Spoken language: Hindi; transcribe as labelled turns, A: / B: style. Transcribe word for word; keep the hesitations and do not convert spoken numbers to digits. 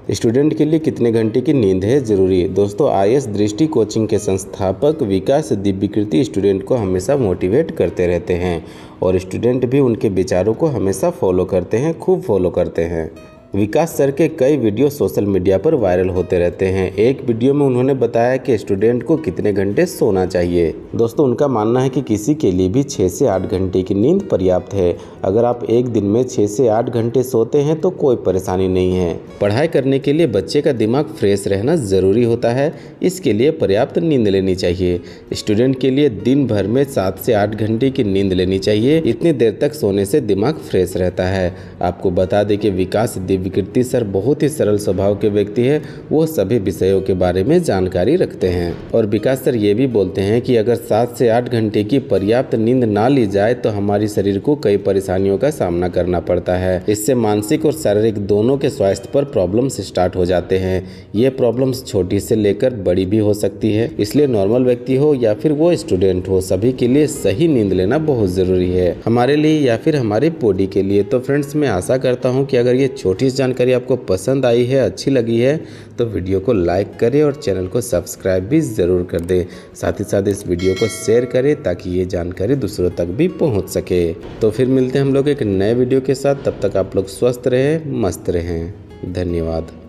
A: स्टूडेंट के लिए कितने घंटे की नींद है ज़रूरी? दोस्तों, आई ए एस दृष्टि कोचिंग के संस्थापक विकास दिव्यकीर्ति स्टूडेंट को हमेशा मोटिवेट करते रहते हैं और स्टूडेंट भी उनके विचारों को हमेशा फॉलो करते हैं, खूब फॉलो करते हैं। विकास सर के कई वीडियो सोशल मीडिया पर वायरल होते रहते हैं। एक वीडियो में उन्होंने बताया कि स्टूडेंट को कितने घंटे सोना चाहिए। दोस्तों, उनका मानना है कि किसी के लिए भी छः से आठ घंटे की नींद पर्याप्त है। अगर आप एक दिन में छः से आठ घंटे सोते हैं तो कोई परेशानी नहीं है। पढ़ाई करने के लिए बच्चे का दिमाग फ्रेश रहना ज़रूरी होता है, इसके लिए पर्याप्त नींद लेनी चाहिए। स्टूडेंट के लिए दिन भर में सात से आठ घंटे की नींद लेनी चाहिए। इतनी देर तक सोने से दिमाग फ्रेश रहता है। आपको बता दें कि विकास दिव्यकीर्ति सर बहुत ही सरल स्वभाव के व्यक्ति हैं। वो सभी विषयों के बारे में जानकारी रखते हैं और विकास सर ये भी बोलते हैं कि अगर सात से आठ घंटे की पर्याप्त नींद ना ली जाए तो हमारी शरीर को कई परेशानियों का सामना करना पड़ता है। इससे मानसिक और शारीरिक दोनों के स्वास्थ्य पर प्रॉब्लम्स स्टार्ट हो जाते हैं। ये प्रॉब्लम्स छोटी से लेकर बड़ी भी हो सकती है, इसलिए नॉर्मल व्यक्ति हो या फिर वो स्टूडेंट हो, सभी के लिए सही नींद लेना बहुत ज़रूरी है, हमारे लिए या फिर हमारी बॉडी के लिए। तो फ्रेंड्स, मैं आशा करता हूँ कि अगर ये छोटी जानकारी आपको पसंद आई है, अच्छी लगी है, तो वीडियो को लाइक करें और चैनल को सब्सक्राइब भी ज़रूर कर दें। साथ ही साथ इस वीडियो को शेयर करें ताकि ये जानकारी दूसरों तक भी पहुंच सके। तो फिर मिलते हैं हम लोग एक नए वीडियो के साथ। तब तक आप लोग स्वस्थ रहें, मस्त रहें। धन्यवाद।